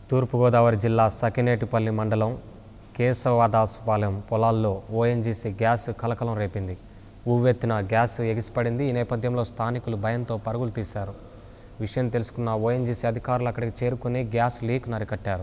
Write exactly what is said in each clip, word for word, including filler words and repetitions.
తూర్పు గోదావరి జిల్లా సకినేటిపల్లి మండలం కేశవదాసుపాలెం పొలాల్లో ఓఎన్జీసీ గ్యాస్ కలకలం రేపింది. ఊవెత్తిన గ్యాస్ ఎగిసిపడింది. ఈ నేపథ్యంలో స్థానికులు భయంతో పరుగులు తీశారు. విషయం తెలుసుకున్న ఓఎన్జీసీ అధికారులు అక్కడికి చేరుకుని గ్యాస్ లీక్ అరికట్టారు.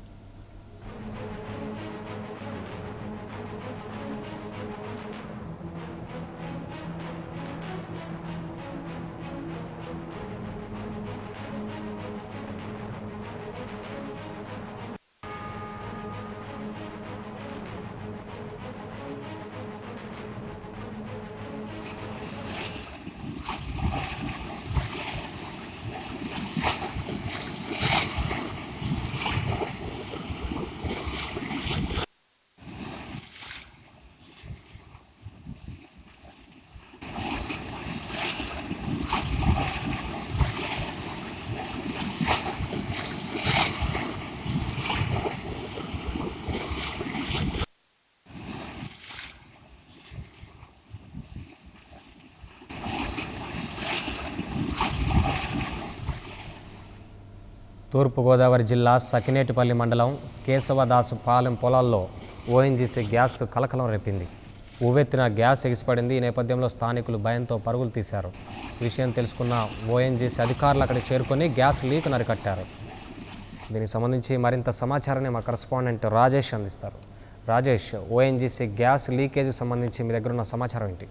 తూర్పు గోదావరి జిల్లా సకినేటిపల్లి మండలం కేశవదాసుపాలెం పొలాల్లో ఓఎన్జీసీ గ్యాస్ కలకలం రేపింది. ఊవెత్తిన గ్యాస్ ఎగిసిపడింది. ఈ నేపథ్యంలో స్థానికులు భయంతో పరుగులు తీశారు. విషయం తెలుసుకున్న ఓఎన్జీసీ అధికారులు అక్కడికి చేరుకొని గ్యాస్ లీక్ అరికట్టారు. దీనికి సంబంధించి మరింత సమాచారాన్ని మా కరెస్పాండెంట్ రాజేష్ అందిస్తారు. రాజేష్, ఓఎన్జీసీ గ్యాస్ లీకేజ్ సంబంధించి మీ దగ్గర ఉన్న సమాచారం ఏంటి?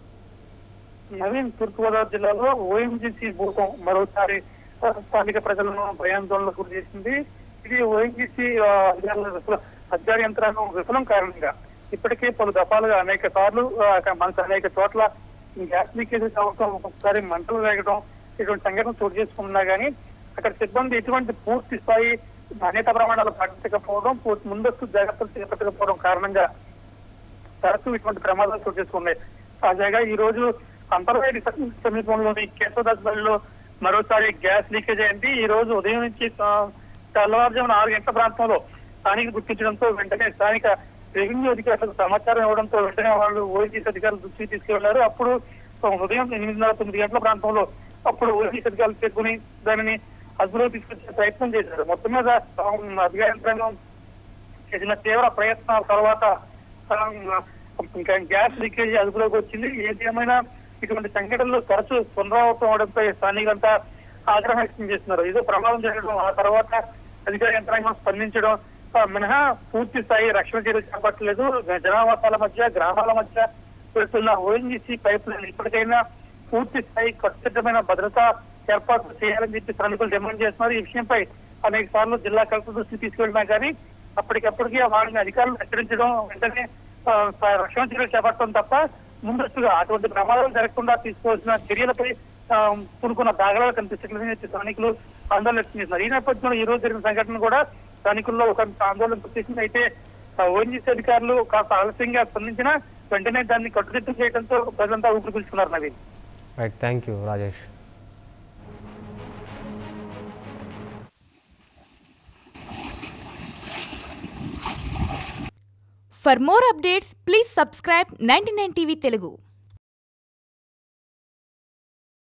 నవీన్, తూర్పుగోదావరి జిల్లాలో ఓఎన్జీసీ భూతం మరోసారి స్థానిక ప్రజలను భయాందోళనకు గురి చేసింది. ఇది ఓఎన్జీసీ అధికార యంత్రాంగం విఫలం కారణంగా ఇప్పటికే పలు దఫాలుగా అనేక సార్లు మనకు అనేక చోట్ల గ్యాస్ లీకేజ్ అవడం, ఒక్కొక్కసారి మంటలు వేగడం, ఇటువంటి సంఘటన చోటు చేసుకున్నా గానీ అక్కడ సిబ్బంది ఎటువంటి పూర్తి స్థాయి నాణ్యత ప్రమాణాలు పాటించకపోవడం, పూర్తి ముందస్తు జాగ్రత్తలు చేపట్టకపోవడం కారణంగా తరచూ ఇటువంటి ప్రమాదాలు చోటు చేసుకున్నాయి. తాజాగా ఈ రోజు అంతర్వేది సమీపంలోని కేశవదాసుపల్లిలో మరోసారి గ్యాస్ లీకేజ్ అయింది. ఈ రోజు ఉదయం నుంచి తెల్లవారుజామున ఆరు గంటల ప్రాంతంలో స్థానికులు గుర్తించడంతో వెంటనే స్థానిక రెవెన్యూ అధికారులకు సమాచారం ఇవ్వడంతో వెంటనే వాళ్ళు ఓఎన్జీసీ అధికారులు దృష్టికి తీసుకెళ్లారు. అప్పుడు ఉదయం ఎనిమిదిన్నర తొమ్మిది గంటల ప్రాంతంలో అప్పుడు ఓఎన్జీసీ అధికారులు చేరుకుని దానిని అదుపులో తీసుకొచ్చే ప్రయత్నం చేశారు. మొత్తం మీద అధికార యంత్రాంగం చేసిన తీవ్ర ప్రయత్నాల తర్వాత ఇంకా గ్యాస్ లీకేజ్ అదుపులోకి వచ్చింది. ఏది ఏమైనా ఇటువంటి సంఘటనలు తరచూ పునరావృతం అవడంపై స్థానికులంతా ఆగ్రహం వ్యక్తం చేస్తున్నారు. ఏదో ప్రమాదం జరగడం, ఆ తర్వాత అధికార యంత్రాంగం స్పందించడం మినహా పూర్తి స్థాయి రక్షణ చర్యలు చేపట్టలేదు. జనావాసాల మధ్య, గ్రామాల మధ్య పెడుతున్న ఓఎన్జీసీ పైప్ లైన్ ఇప్పటికైనా పూర్తి స్థాయి కట్టుదిట్టమైన భద్రత ఏర్పాట్లు చేయాలని చెప్పి స్థానికులు డిమాండ్ చేస్తున్నారు. ఈ విషయంపై అనేక సార్లు జిల్లా కలెక్టర్ దృష్టికి తీసుకెళ్ళినా కానీ అప్పటికప్పటికీ వారిని అధికారులు హెచ్చరించడం, వెంటనే రక్షణ చర్యలు చేపట్టడం తప్ప ముందస్తుగా అటువంటి ప్రమాదాలు జరగకుండా తీసుకోవాల్సిన చర్యలపై పూనుకున్న దాఖలాలు కనిపించట్లేదని స్థానికులు ఆందోళన వ్యక్తం చేస్తున్నారు. ఈ నేపథ్యంలో ఈ రోజు జరిగిన సంఘటన కూడా స్థానికుల్లో ఒక ఆందోళన గుర్తించింది. అయితే ఓఎన్జీసీ అధికారులు కాస్త ఆలస్యంగా స్పందించినా వెంటనే దాన్ని కట్టుదిట్టం చేయడంతో ప్రజలంతా ఊపిరి పీల్చుకున్నారు. Naveen. Right, thank you Rajesh. For more updates, please subscribe ninety-nine T V Telugu.